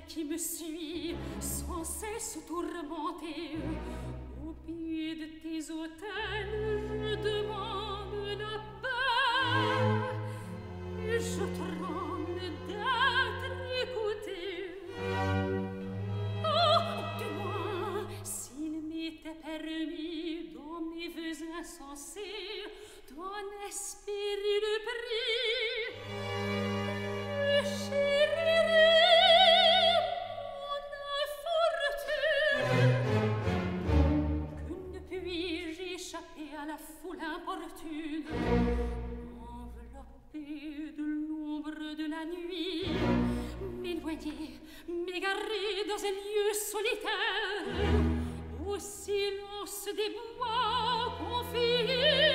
qui me suit, sans cesse tourmenté. Au pied de tes autels, je demande la paix, et je tremble d'être écoutée. Oh, du moins, s'il m'était permis, dans mes vœux insensés, ton esprit de prix, chérirait mon infortune. Que ne puis-je échapper à la foule importune, enveloppée de l'ombre de la nuit, m'éloigner, m'égarer dans un lieu solitaire, au silence des bois confiés.